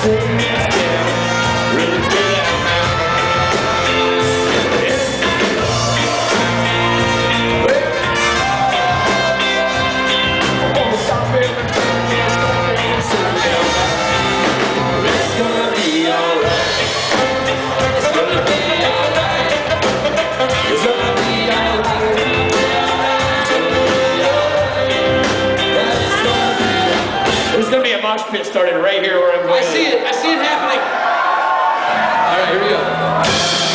There's gonna be a mosh pit started right here where I'm going. I see it happening. All right, here we go.